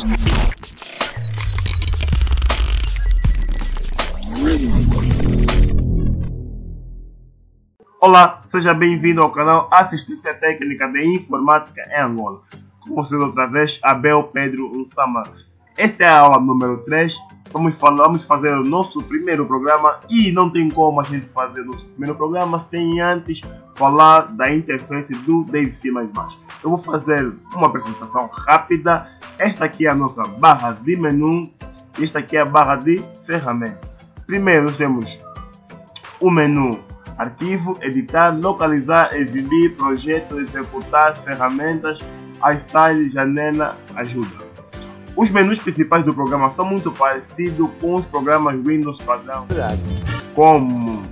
Olá, seja bem-vindo ao canal Assistência Técnica de Informática em Angola. Com vocês outra vez, Abel Pedro Nsama. Esta é a aula número 3. Vamos fazer o nosso primeiro programa e não tem como a gente fazer o nosso primeiro programa sem antes falar da interface do DaveC++. Eu vou fazer uma apresentação rápida. Esta aqui é a nossa barra de menu e esta aqui é a barra de ferramenta. Primeiro nós temos o menu arquivo, editar, localizar, exibir, projeto, executar, ferramentas, style, janela, ajuda. Os menus principais do programa são muito parecidos com os programas Windows padrão, como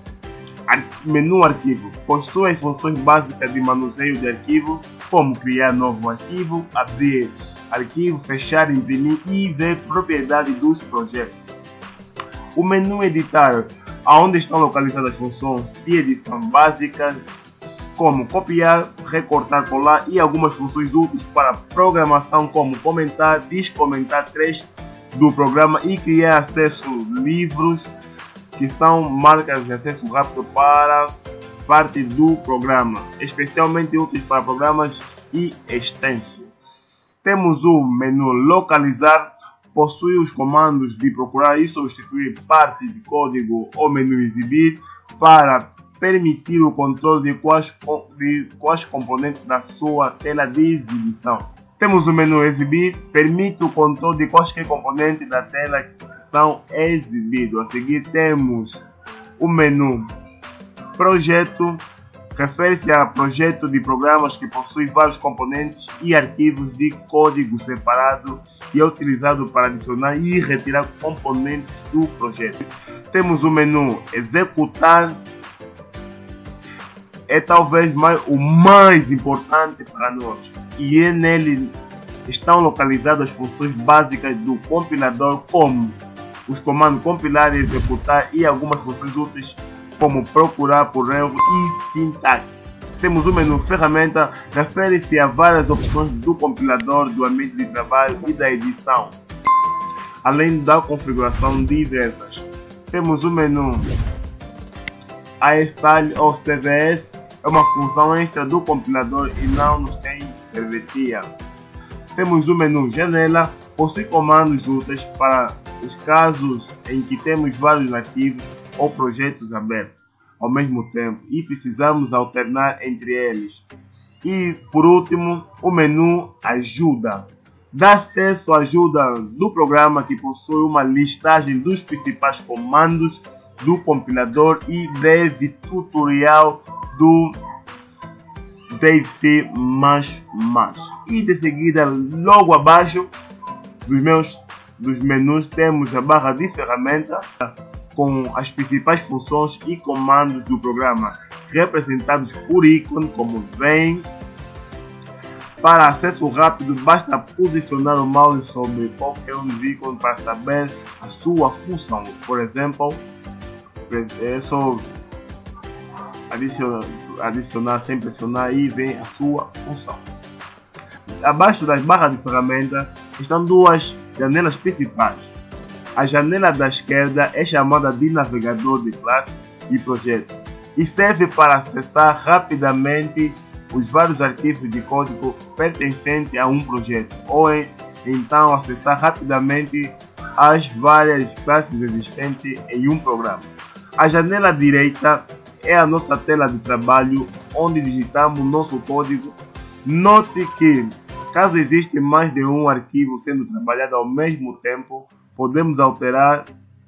menu arquivo, possui as funções básicas de manuseio de arquivo, como criar novo arquivo, abrir arquivo, fechar, imprimir e ver propriedades dos projetos. O menu editar, onde estão localizadas as funções de edição básicas, como copiar, recortar, colar e algumas funções úteis para programação, como comentar, descomentar trechos do programa e criar acesso livros, que são marcas de acesso rápido para parte do programa, especialmente úteis para programas e extensos. Temos o menu localizar, possui os comandos de procurar e substituir parte de código ou menu exibir para permitir o controle de quais componentes da sua tela de exibição. Temos o menu exibir, permite o controle de quaisquer componentes da tela que são exibidos. A seguir temos o menu projeto, refere-se a projeto de programas que possui vários componentes e arquivos de código separado e é utilizado para adicionar e retirar componentes do projeto. Temos o menu executar, é talvez o mais importante para nós, e nele estão localizadas as funções básicas do compilador, como os comandos compilar e executar e algumas funções úteis como procurar por erro e sintaxe. Temos o menu ferramenta, refere-se a várias opções do compilador, do ambiente de trabalho e da edição, além da configuração diversas. Temos o menu style ou CVS, é uma função extra do compilador e não nos tem serventia. Temos o menu janela, possui comandos úteis para os casos em que temos vários arquivos ou projetos abertos ao mesmo tempo e precisamos alternar entre eles. E por último, o menu ajuda, dá acesso à ajuda do programa, que possui uma listagem dos principais comandos do compilador e breve tutorial do DaveC++. E de seguida, logo abaixo dos menus, temos a barra de ferramenta com as principais funções e comandos do programa, representados por ícone como vem. Para acesso rápido, basta posicionar o mouse sobre qualquer um dos ícones para saber a sua função. Por exemplo, é só adicionar sem pressionar e vem a sua função. Abaixo das barras de ferramenta estão duas janelas principais. A janela da esquerda é chamada de navegador de classe e projeto e serve para acessar rapidamente os vários arquivos de código pertencentes a um projeto, ou então acessar rapidamente as várias classes existentes em um programa. A janela direita é a nossa tela de trabalho, onde digitamos nosso código. Note que, caso exista mais de um arquivo sendo trabalhado ao mesmo tempo, podemos alternar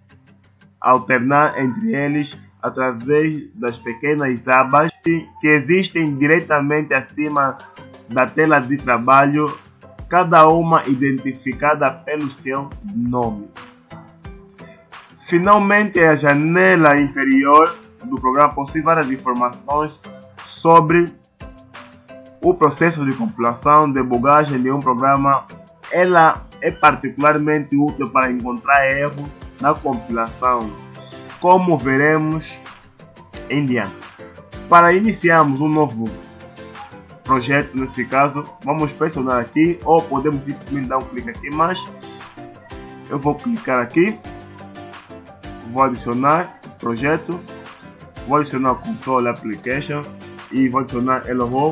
entre eles através das pequenas abas que existem diretamente acima da tela de trabalho, cada uma identificada pelo seu nome. Finalmente, a janela inferior do programa possui várias informações sobre o processo de compilação, debugagem de um programa. Ela é particularmente útil para encontrar erros na compilação, como veremos em diante. Para iniciarmos um novo projeto nesse caso. Vamos pressionar aqui, ou podemos simplesmente dar um clique aqui, mas eu vou clicar aqui, vou adicionar projeto, vou adicionar console application e vou adicionar Hello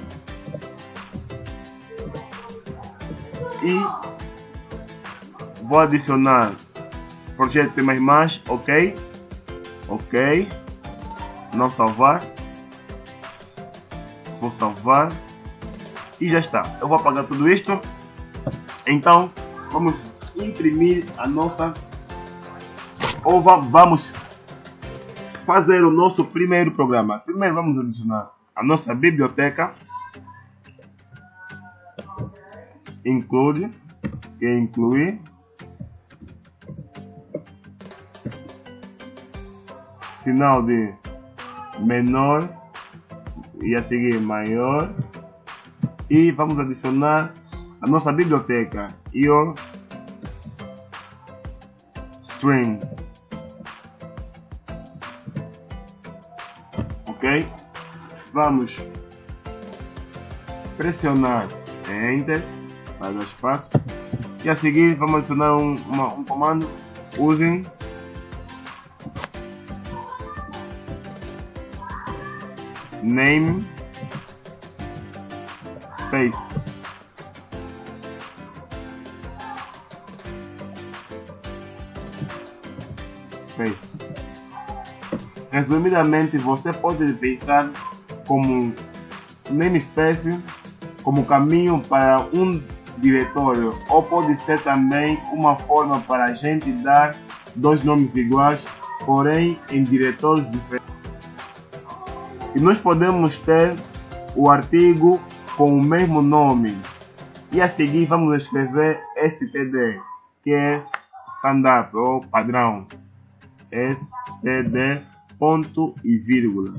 e vou adicionar projeto C++, ok, não salvar, vou salvar e já está. Eu vou apagar tudo isto. Então vamos imprimir a nossa, ou vamos fazer o nosso primeiro programa. Primeiro vamos adicionar a nossa biblioteca, include, que é incluir, sinal de menor e a seguir maior, e vamos adicionar a nossa biblioteca your string, ok? Vamos pressionar Enter para dar espaço e a seguir vamos adicionar um comando using name space Resumidamente, você pode pensar como namespace como caminho para um diretório, ou pode ser também uma forma para a gente dar dois nomes iguais, porém em diretórios diferentes. E nós podemos ter o artigo com o mesmo nome. E a seguir vamos escrever std, que é standard ou padrão. std ponto e vírgula.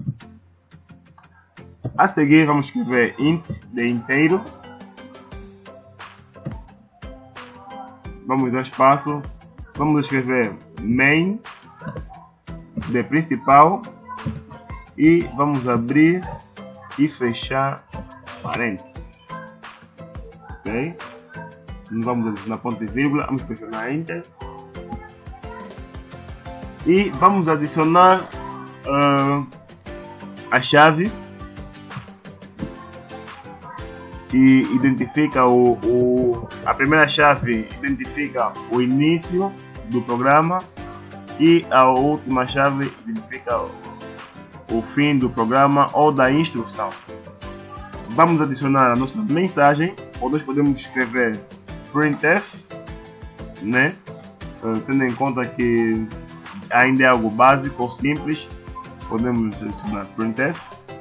A seguir vamos escrever int de inteiro. Vamos dar espaço. Vamos escrever main de principal. E vamos abrir e fechar parênteses. Ok? Não vamos adicionar ponto e vírgula. Vamos pressionar enter. E vamos adicionar a chave que identifica a primeira chave identifica o início do programa e a última chave identifica o fim do programa ou da instrução. Vamos adicionar a nossa mensagem, ou nós podemos escrever printf, né? Tendo em conta que ainda é algo básico ou simples, podemos adicionar printf.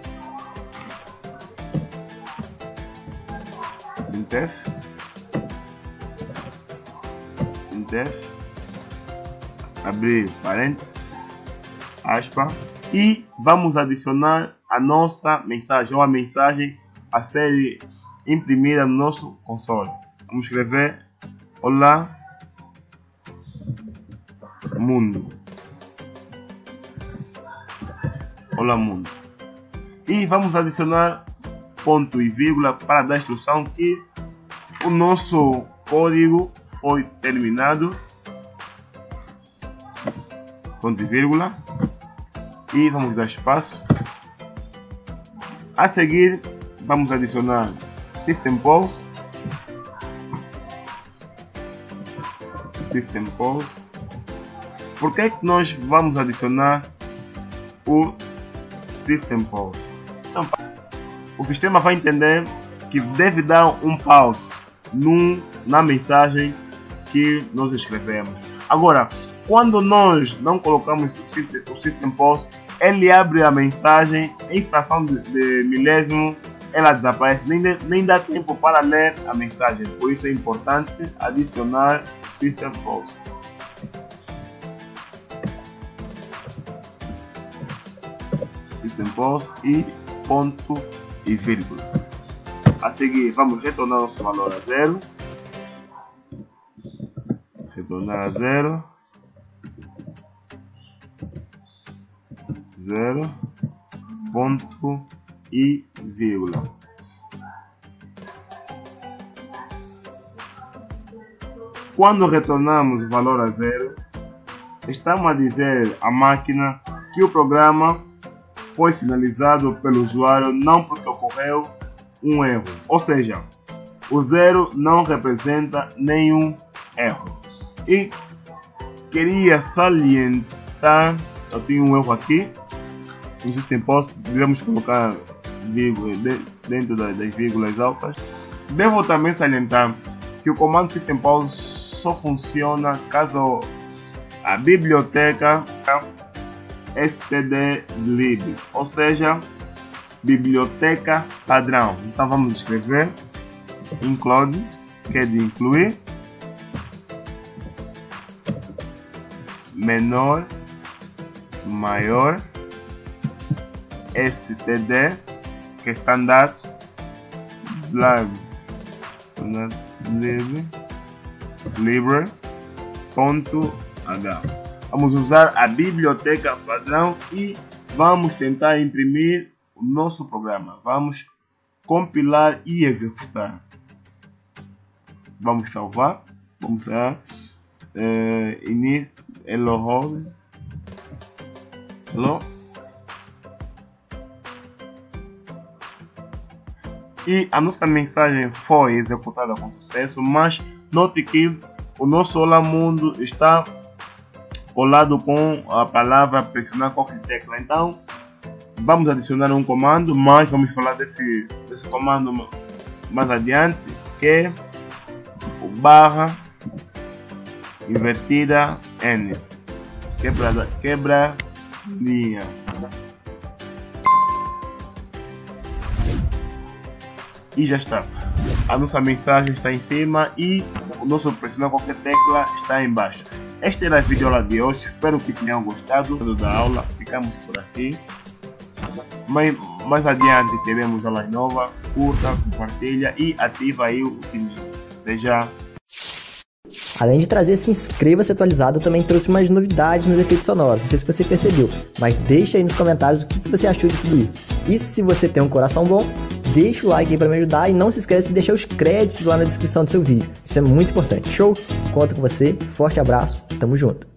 Abrir parênteses, aspa, e vamos adicionar a nossa mensagem, ou a mensagem a ser imprimida no nosso console. Vamos escrever olá mundo. Olá mundo. E vamos adicionar ponto e vírgula para dar instrução que o nosso código foi terminado. Ponto e vírgula. E vamos dar espaço. A seguir vamos adicionar system pulse. Por que nós vamos adicionar o system pulse? Então, o sistema vai entender que deve dar um pause na mensagem que nós escrevemos. Agora, quando nós não colocamos o system pulse, ele abre a mensagem em fração de milésimo, ela desaparece, nem dá tempo para ler a mensagem. Por isso é importante adicionar system pulse. System pulse e ponto e vírgula. A seguir vamos retornar nosso valor a zero. Retornar a zero. Ponto e vírgula. Quando retornamos o valor a zero, estamos a dizer à máquina que o programa foi finalizado pelo usuário não porque ocorreu um erro. Ou seja, o zero não representa nenhum erro. E queria salientar, eu tenho um erro aqui, no System Pulse, devemos colocar vírgula dentro das vírgulas altas. Devo também salientar que o comando System Pulse só funciona caso a biblioteca stdlib, ou seja, biblioteca padrão. Então vamos escrever include, que é de incluir, menor, maior, std, que é standard, library.h. Vamos usar a biblioteca padrão e vamos tentar imprimir o nosso programa. Vamos compilar e executar. Vamos salvar. Vamos a início hello. E a nossa mensagem foi executada com sucesso, mas note que o nosso Olá Mundo está colado com a palavra pressionar qualquer tecla. Então vamos adicionar um comando, mas vamos falar desse comando mais adiante, que é o barra invertida n, quebra linha. E já está. A nossa mensagem está em cima e o nosso pressionar qualquer tecla está embaixo. Esta era a videoaula de hoje. Espero que tenham gostado da aula. Ficamos por aqui. Mais adiante teremos aulas novas. Curta, compartilha e ativa aí o sininho. Até já. Além de trazer esse inscreva-se atualizado, eu também trouxe umas novidades nos efeitos sonoros. Não sei se você percebeu, mas deixa aí nos comentários o que você achou de tudo isso. E se você tem um coração bom, deixa o like aí para me ajudar e não se esqueça de deixar os créditos lá na descrição do seu vídeo. Isso é muito importante. Show? Conto com você. Forte abraço. Tamo junto.